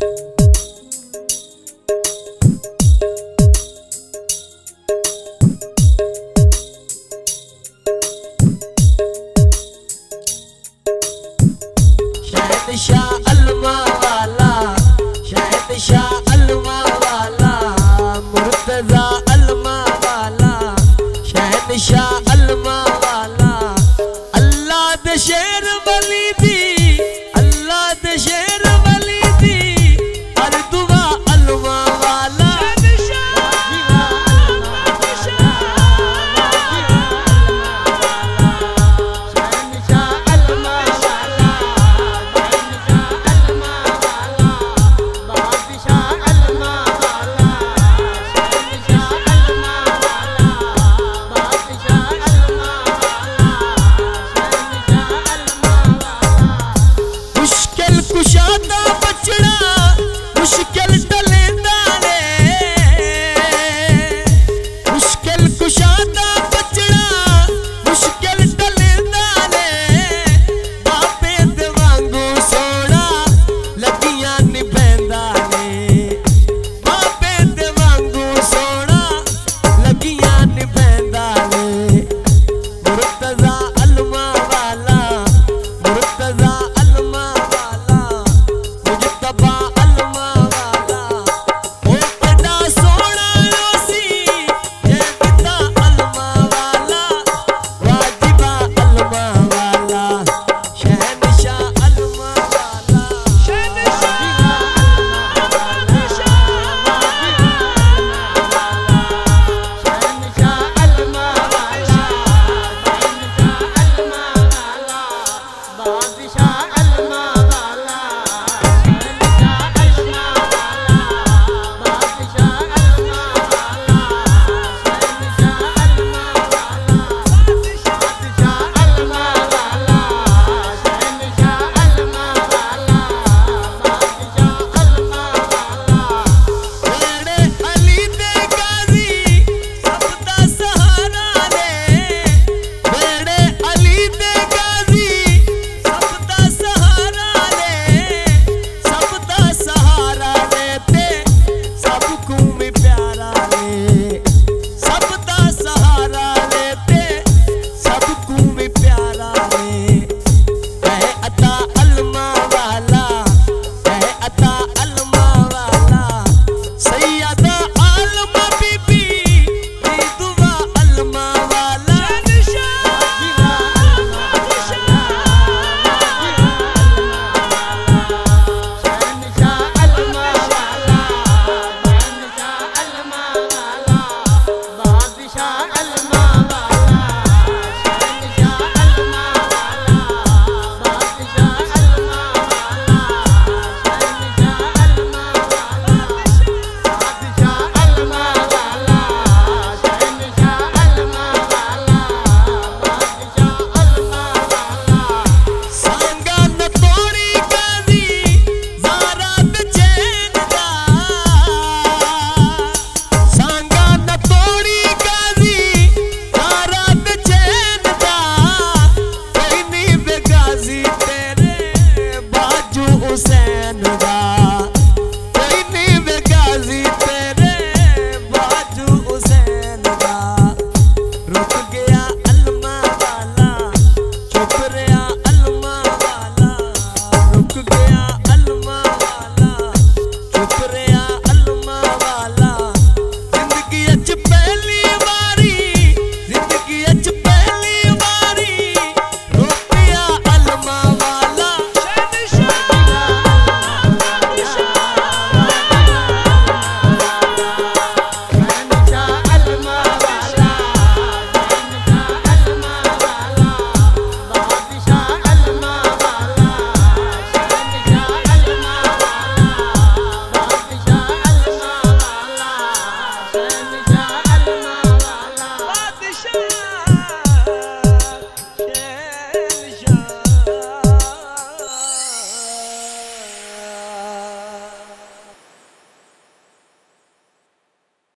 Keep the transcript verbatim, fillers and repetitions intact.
शहंशाह अलमा वाला, शहंशाह अलमा वाला, मुर्तजा अलमा वाला, शहंशाह अलमा वाला। अल्लाह दे शेर वली दी, अल्लाह दे शेर वली दी, हर दुआ अलमा वाला। कुशादा बचड़ा मुश्किल टलेंदा ने, मुश्किल कुशादा बचड़ा मुश्किल टलेंदा ने, बाबे दे वांगू सोना लगियां निभैंदा ने, बाबे दे वांगू सोना लगियां निभैंदा ने। मुर्तजा अलमा वाला, मुर्तजा अलमा वाला, मुजतबा अलमा वाला, ओ बड़ा सोना सी जैदा अलमा वाला, वाजिबा अलमा वाला, शहंशाह अलमा वाला, शहंशाह अलमा वाला, शहंशाह अलमा वाला, बादशाह अलमा वाला, शहंशाह अलमा वाला, बादशाह अलमा वाला, शहंशाह अलमा वाला, बादशाह अलमा वाला, शहंशाह अलमा वाला, बादशाह अलमा वाला। मेरे अली दे गाजी सबदा सहारा ने, मेरे अली दे गाजी सबदा सहारा ने, सबदा सहारा ने ते सबकू भी प्यारा ने, सबदा सहारा ने ते सबकू भी प्यारा ने। है अता अलमा वाला, है अता अलमा वाला, सैयदा आलमा बीबी दी दुआ अलमा वाला, शहंशाह अलमा वाला, शहंशाह अलमा वाला, शहंशाह अलमा वाला, बादशाह अलमा वाला, शहंशाह अलमा वाला, बादशाह अलमा वाला, शहंशाह अलमा वाला, बादशाह अलमा वाला, शहंशाह अलमा वाला, बादशाह अलमा वाला। सांगा न तोड़ी गाजी ज़ारा बेचैन दा, सांगा न तोड़ी गाजी ज़ारा बेचैन दा, कोई नी बेगाजी तेरे बाजू हुसैन दा।